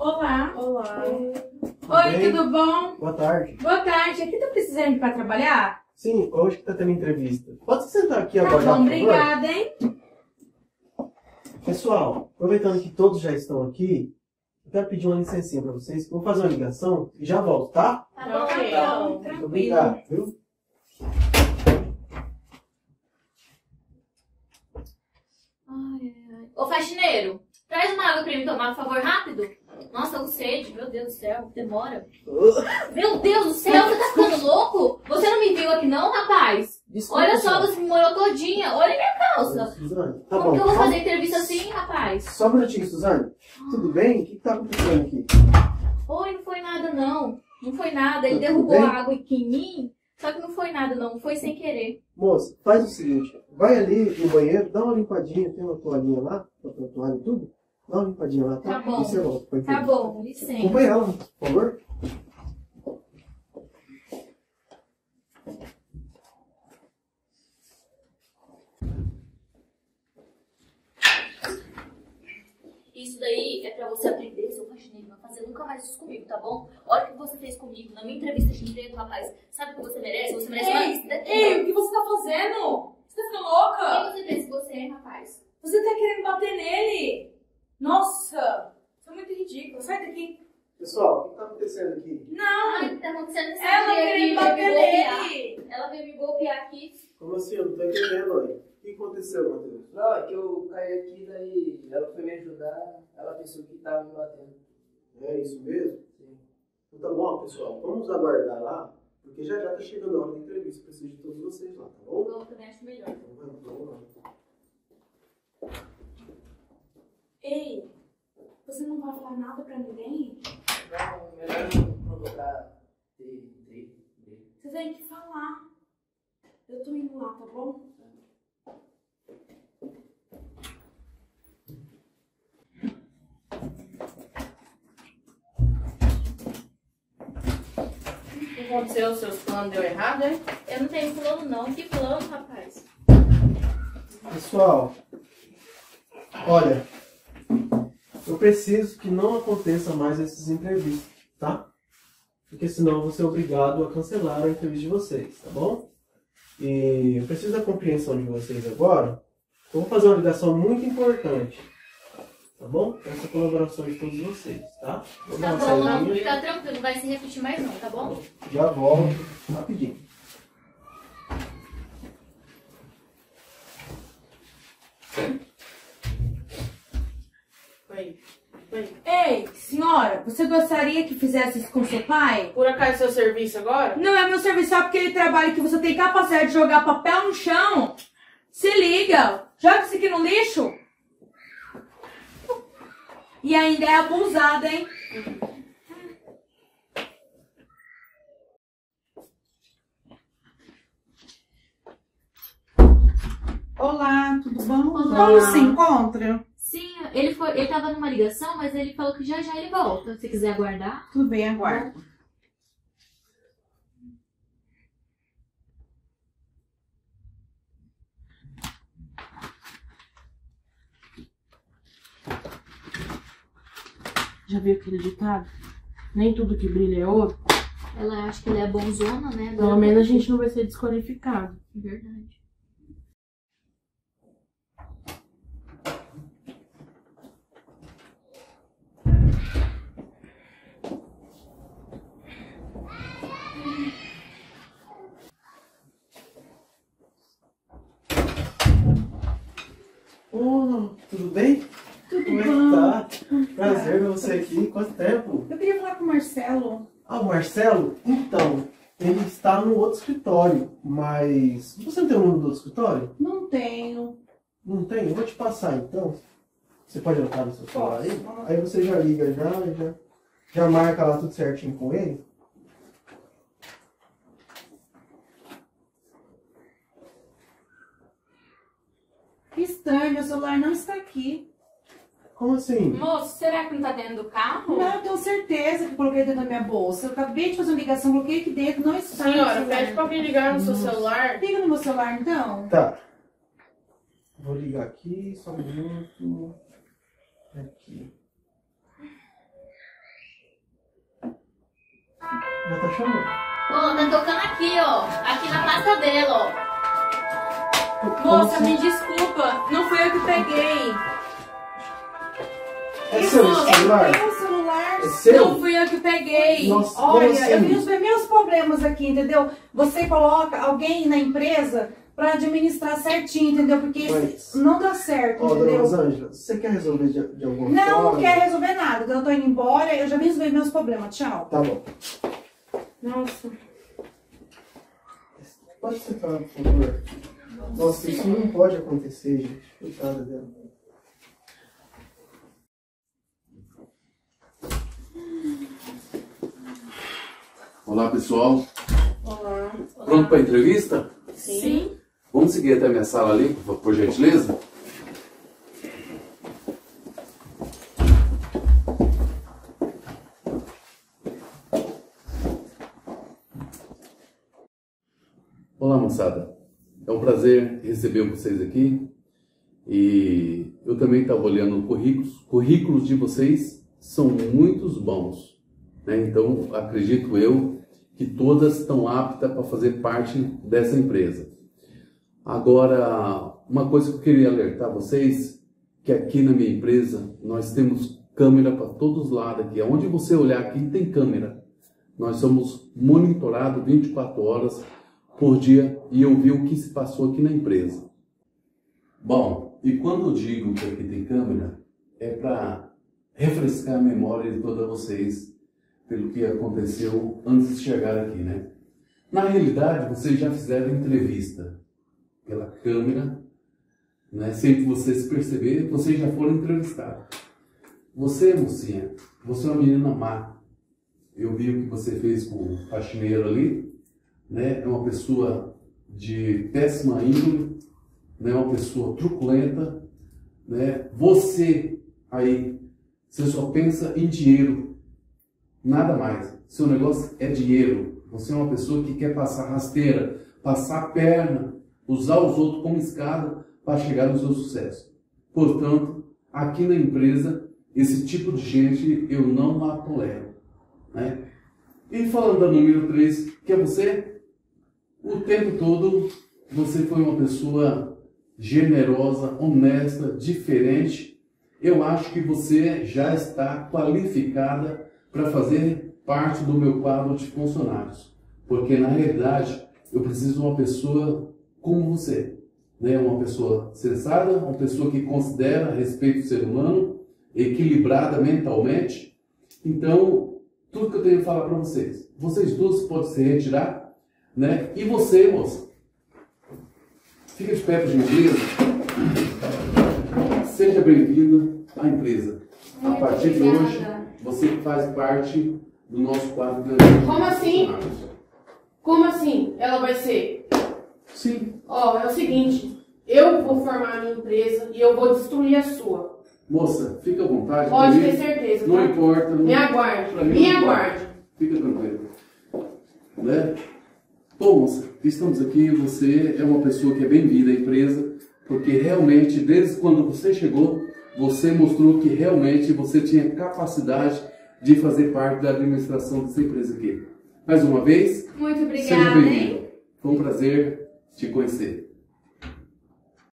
Olá. Olá. Oi, tudo bom? Boa tarde. Boa tarde. Aqui tá precisando para trabalhar? Sim, hoje que tá tendo entrevista. Pode se sentar aqui Tá agora, bom, por favor? obrigada, hein? Pessoal, aproveitando que todos já estão aqui, eu quero pedir uma licencinha para vocês. Vou fazer uma ligação e já volto, tá? Tá bom, Ok. tá bom. Muito Tranquilo. obrigado, viu? Ô, faxineiro, traz uma água pra mim tomar, por favor, rápido. Nossa, eu sede, meu Deus do céu, demora. Meu Deus do céu, você tá ficando louco? Você não me viu aqui não, rapaz? Desculpa, Olha só, pessoal. você me molhou todinha. Olha minha calça. Suzane, tá Como bom. que eu vou Só- fazer entrevista assim, rapaz? Só um minutinho, Suzane. Tudo bem? O que tá acontecendo aqui? Oi, não foi nada não. Não foi nada, ele Tá tudo derrubou bem? a água aqui em mim, só que não foi nada não, foi sem querer. Moça, faz o seguinte. Vai ali no banheiro, dá uma limpadinha. Tem uma toalhinha lá, pra toalha e tudo. Dá uma limpadinha lá, tá? Tá bom. E você volta pra Tá entrevista. bom, licença. Acompanha ela, por favor. Isso daí é pra você aprender, seu faxineiro, não fazer nunca mais isso comigo, tá bom? Olha o que você fez comigo na minha entrevista de emprego, rapaz. Sabe o que você merece? Você merece uma... Ei, o que você tá fazendo? Você tá ficando louca? Quem você pensa que você é, rapaz? Você tá querendo bater nele? Nossa, isso é muito ridículo. Sai daqui. Pessoal, o que tá acontecendo aqui? Não, Ai, tá acontecendo isso ela aqui, querendo veio me bater golpear. nele. Ela veio me golpear aqui. Como assim? Eu não tô entendendo, olha. O que aconteceu, Matheus? Não, é que eu caí aqui, daí ela foi me ajudar, ela pensou que tava me batendo. É isso mesmo? Sim. Então tá bom, pessoal. Vamos aguardar lá, porque já tá chegando a hora da entrevista. Preciso de todos vocês lá, tá bom? Eu também acho melhor. Então vamos lá. Ei, você não vai falar nada pra ninguém? Não, melhor não provocar Você tem que falar. Eu tô indo lá, tá bom? O que aconteceu? Os seus planos deu errado, hein? Eu não tenho plano não. Que plano, rapaz? Pessoal, olha, eu preciso que não aconteça mais essas entrevistas, tá? Porque senão eu vou ser obrigado a cancelar a entrevista de vocês, tá bom? E eu preciso da compreensão de vocês agora. Eu vou fazer uma ligação muito importante, tá bom? Com essa colaboração de todos vocês, tá? Vou dar Tá uma bom, não. saidinha, Fica tranquilo, não vai se repetir mais não, tá bom? já volto rapidinho. Foi. Ei, senhora, você gostaria que fizesse isso com seu pai? Por acaso é seu serviço agora? Não é meu serviço só porque ele trabalha que você tem capacidade de jogar papel no chão. Se liga, joga isso aqui no lixo. E ainda é abusada, hein? Olá, tudo bom? Olá. Como se encontra? Sim, ele tava numa ligação, mas ele falou que já já ele volta. Se quiser aguardar. Tudo bem, aguardo. Já viu aquele ditado? Nem tudo que brilha é ouro. Ela acha que ele é bonzona, né? Agora Pelo menos a gente não vai ser desqualificado. Verdade. Tudo bem? Tudo Como é bom? que tá? Prazer ver você aqui. Quanto tempo? Eu queria falar com o Marcelo. Ah, o Marcelo? Então, ele está no outro escritório, mas... Você não tem o número do outro escritório? Não tenho. Não tem? Eu vou te passar, então. Você pode anotar no seu celular aí? Posso. Aí você já liga, já marca lá tudo certinho com ele. Que estranho, meu celular não está aqui. Como assim? Moço, será que não tá dentro do carro? Não, eu tenho certeza que eu coloquei dentro da minha bolsa. Eu acabei de fazer uma ligação, coloquei aqui dentro, não está. no Senhora, celular. pede pra alguém ligar no seu celular. Liga no meu celular, então. Tá. Vou ligar aqui, só um minuto. Aqui. Já tá chamando. Ó, tá tocando aqui, ó. Aqui na pasta dela, ó. Moça, me desculpa, não fui eu que peguei. É seu esse celular? Tem um celular. É seu? Não fui eu que peguei. Nossa, Olha, como assim? eu vi os meus problemas aqui, entendeu? Você coloca alguém na empresa pra administrar certinho, entendeu? Porque Mas- não dá certo, Ó, dona entendeu? Rosângela, você quer resolver de alguma Não, forma? não quero resolver nada. Então eu tô indo embora, eu já vi os meus problemas. Tchau. Tá bom. Nossa. Pode sentar, por favor. Nossa, isso não pode acontecer, gente. Coitada dela. Olá, pessoal. Olá. Pronto para a entrevista? Sim. Vamos seguir até a minha sala ali, por gentileza? Olá, moçada. É um prazer receber vocês aqui. E eu também estava olhando currículos. Currículos de vocês são muitos bons, né? Então, acredito eu que todas estão aptas para fazer parte dessa empresa. Agora, uma coisa que eu queria alertar vocês, que aqui na minha empresa nós temos câmera para todos os lados aqui. Onde você olhar aqui tem câmera. Nós somos monitorados 24 horas por dia e eu vi o que se passou aqui na empresa. Bom, e quando eu digo que aqui tem câmera, é para refrescar a memória de todos vocês pelo que aconteceu antes de chegar aqui, né? Na realidade, vocês já fizeram entrevista pela câmera, né? Sem que vocês se perceberem, vocês já foram entrevistados. Você, mocinha, você é uma menina má. Eu vi o que você fez com o faxineiro ali, né? É uma pessoa de péssima índole, né? Uma pessoa truculenta, né? Você aí, você só pensa em dinheiro. Nada mais. Seu negócio é dinheiro. Você é uma pessoa que quer passar rasteira, passar a perna, usar os outros como escada para chegar no seu sucesso. Portanto, aqui na empresa, esse tipo de gente eu não a tolero, né? E falando da número 3, que é você, o tempo todo você foi uma pessoa generosa, honesta, diferente. Eu acho que você já está qualificada para fazer parte do meu quadro de funcionários. Porque, na realidade, eu preciso de uma pessoa como você, né? Uma pessoa sensata, uma pessoa que considera, respeita o ser humano, equilibrada mentalmente. Então, tudo que eu tenho a falar para vocês. Vocês duas podem se retirar, né? E você, moça, fica de pé, por gentileza. Seja bem-vinda à empresa. A partir de hoje, você faz parte do nosso quadro de Como assim? Como assim? Ela vai ser? Sim. Ó, é o seguinte, eu vou formar a minha empresa e eu vou destruir a sua. Moça, fica à vontade. Pode pra ter mim, certeza. Não tá? importa. Me aguarde, pra mim me não importa. aguarde. Fica tranquilo. Né? Bom, moça, estamos aqui. Você é uma pessoa que é bem-vinda à empresa, porque realmente, desde quando você chegou, você mostrou que realmente você tinha capacidade de fazer parte da administração dessa empresa aqui. Mais uma vez, Muito seja obrigada, bem-vindo. hein? Foi um prazer te conhecer.